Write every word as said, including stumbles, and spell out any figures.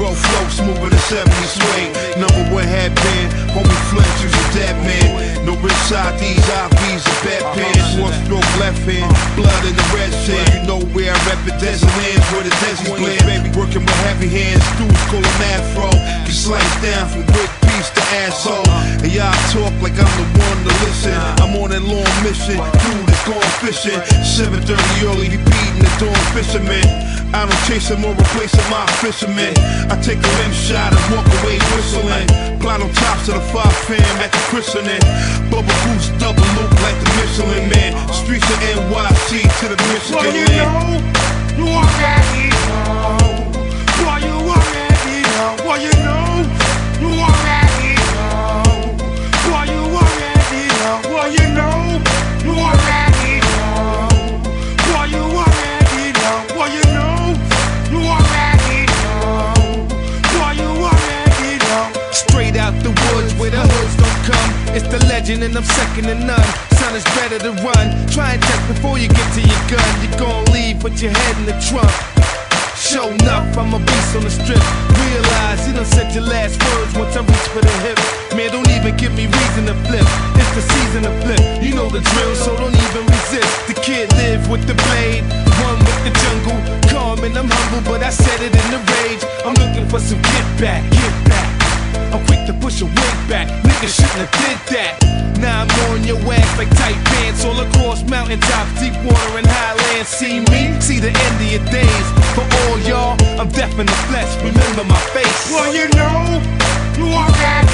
Bro flow smoother than seventy swing. Number one had been, homie Flinch was a dead man. No rich side, these I Vs and bad pants. One stroke left hand, blood in the red sand. You know where I rep it, desert lands where the desert's blend. Baby working with heavy hands, dudes call him afro. He slice down from brick piece to asshole. And y'all talk like I'm the one to listen. I'm on that long mission, dude is going fishing. seven thirty early, he beating the dawn fisherman. I don't chase him or replace him, my fisherman. I take a rim shot and walk away whistling. Plot on tops of the five fam at the christening. Bubble goose double loop like the Michelin man. Streets of N Y C to the Michigan well, you land. know, you already know. Well, you already know. Well, you know, you already know. Well, you already know. Well, you know, you already know. Well, you already know. Well, you know, you already know. Well, you already know. Straight out the woods where the hoods don't come. It's the legend and I'm second to none. Son, it's better to run. Try and check before you get to your gun. You're gon' leave with your head in the trunk. Show enough, I'm a beast on the strip. Realize you done said your last words once I reach for the hip. Man, don't even give me reason to flip. It's the season to flip. You know the drill, so don't even resist. The kid live with the blade, one with the jungle. Calm and I'm humble, but I said it in the rage. I'm looking for some get back, get back. I'm quick to push a wig back. Niggas shouldn't have did that. Now I'm on your ass like tight pants all across mountaintops, deep water and highlands. See me, see the end of your days. For all y'all, I'm deaf in the flesh. Remember my face. Well, you know, you already